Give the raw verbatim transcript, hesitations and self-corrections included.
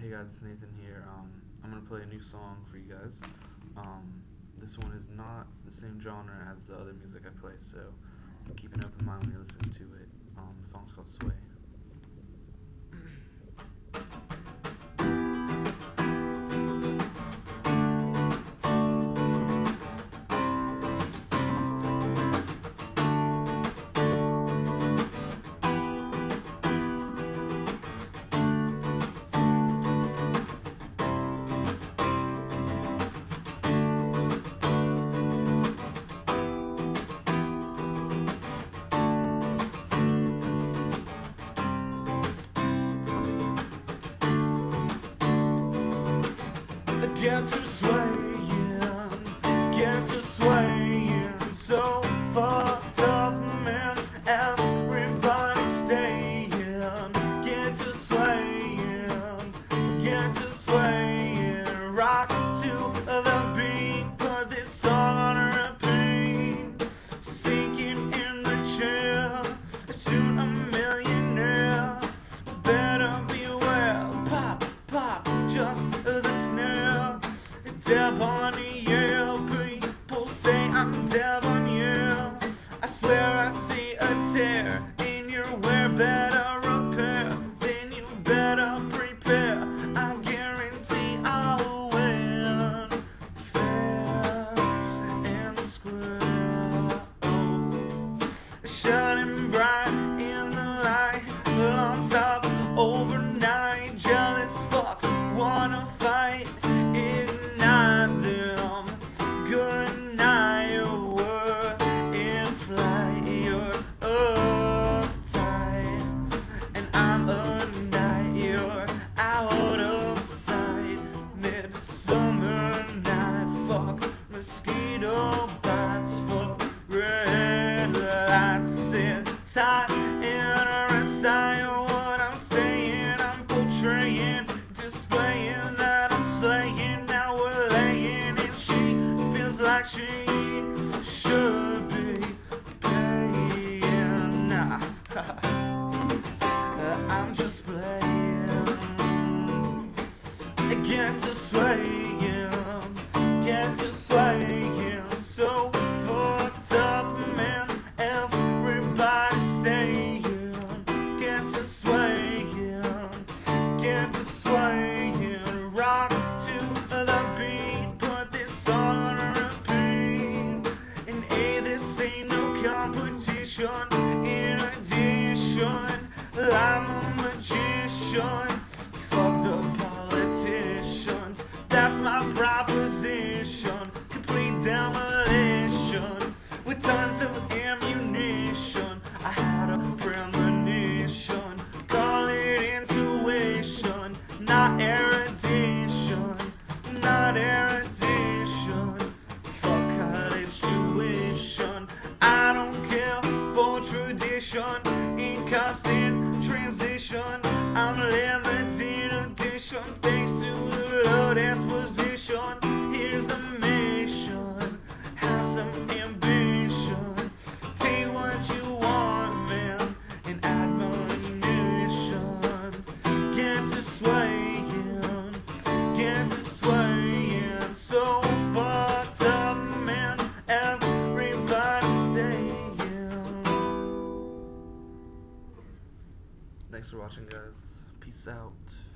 Hey guys, it's Nathan here. Um, I'm gonna play a new song for you guys. Um, this one is not the same genre as the other music I play, so keep an open mind when you're listening to it. Um, the song's called Sway. Get to swaying, get to swaying, so fucked up, man. Everybody staying. Get to swaying, get to swaying, rock to the beat. Put this song on repeat. Sinking in the chair, soon a millionaire. Better beware, pop, pop, just the snare. Deb on you, people say I'm Deb on you. I swear I see a tear in your wear. Better repair, then you better prepare. I guarantee I'll win fair and square. Oh, shining bright in the light, on top overnight. Jealous fucks wanna fight. Ignite them. Good night. We're in flight. You're uptight, and I'm a night. You're out of sight. Midsummer night. Fuck mosquito bites. Fuck red lights. Sit tight and recite what I'm saying. I'm portraying, displaying that I'm slaying. Now we're laying, and she feels like she should be paying. Nah, I'm just playing. Get to swaying, get to swaying, so fucked up, man. Everybody staying. Get to swaying, get to swaying, rock to the beat. Put this on repeat. And hey, this ain't no competition. In addition, I'm a magician. Fuck the politicians, that's my proposition. Complete demolition with tons of ammunition. I had a premonition, call it intuition, not erudition, not erudition. Fuck college tuition, I don't care for tradition. In constant transition, I'm limited edition. Thanks to the Lord exposition, here's a mission, have some ambition. Take what you want, man, and admonition. Get to swaying, get to swaying, so fucked up, man. Everybody staying. Thanks for watching, guys. Peace out.